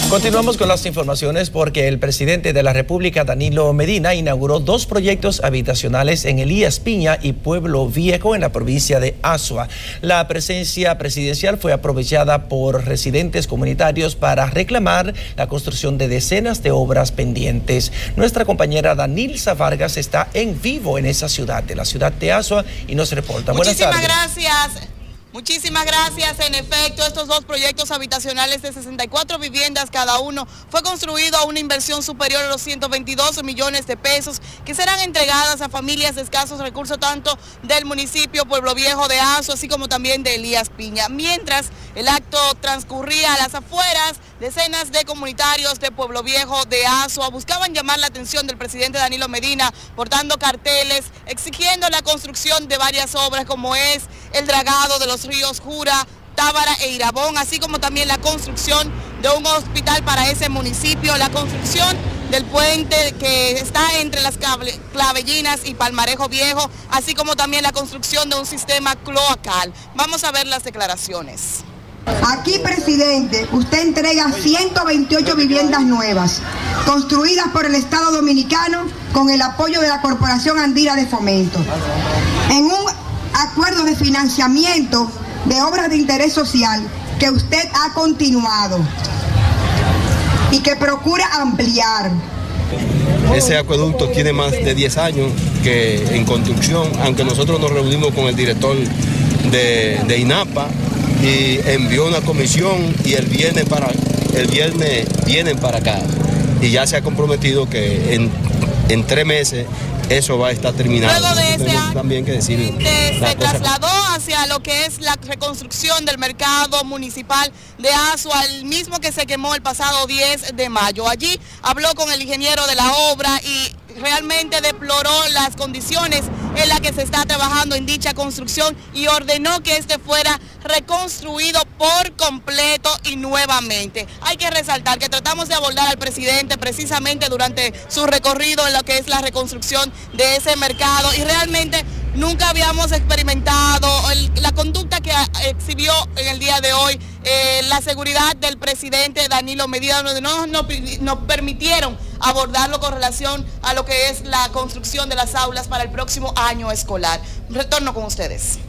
Continuamos con las informaciones porque el presidente de la República, Danilo Medina, inauguró 2 proyectos habitacionales en Elías Piña y Pueblo Viejo en la provincia de Azua. La presencia presidencial fue aprovechada por residentes comunitarios para reclamar la construcción de decenas de obras pendientes. Nuestra compañera Danilza Vargas está en vivo en esa ciudad, de la ciudad de Azua, y nos reporta. Buenas tardes. Muchísimas gracias. En efecto, estos 2 proyectos habitacionales de 64 viviendas cada uno fue construido a una inversión superior a los 122 millones de pesos que serán entregadas a familias de escasos recursos tanto del municipio Pueblo Viejo de Azua, así como también de Elías Piña. Mientras el acto transcurría a las afueras, decenas de comunitarios de Pueblo Viejo de Azua buscaban llamar la atención del presidente Danilo Medina portando carteles exigiendo la construcción de varias obras como es el dragado de los ríos Jura, Tábara e Irabón, así como también la construcción de un hospital para ese municipio, la construcción del puente que está entre las Clavellinas y Palmarejo Viejo, así como también la construcción de un sistema cloacal. Vamos a ver las declaraciones. Aquí, presidente, usted entrega 128 viviendas nuevas, construidas por el Estado Dominicano con el apoyo de la Corporación Andina de Fomento, en un acuerdo de financiamiento de obras de interés social que usted ha continuado y que procura ampliar. Ese acueducto tiene más de 10 años que en construcción, aunque nosotros nos reunimos con el director de INAPA y envió una comisión y el viernes vienen para acá y ya se ha comprometido que en 3 meses eso va a estar terminado. Luego de ese año, también que decir, se trasladó hacia lo que es la reconstrucción del mercado municipal de Azua, el mismo que se quemó el pasado 10 de mayo. Allí habló con el ingeniero de la obra y realmente deploró las condiciones en las que se está trabajando en dicha construcción y ordenó que este fuera reconstruido por completo y nuevamente. Hay que resaltar que tratamos de abordar al presidente precisamente durante su recorrido en lo que es la reconstrucción de ese mercado y realmente nunca habíamos experimentado la conducta que exhibió en el día de hoy, la seguridad del presidente Danilo Medina, donde no nos permitieron abordarlo con relación a lo que es la construcción de las aulas para el próximo año escolar. Retorno con ustedes.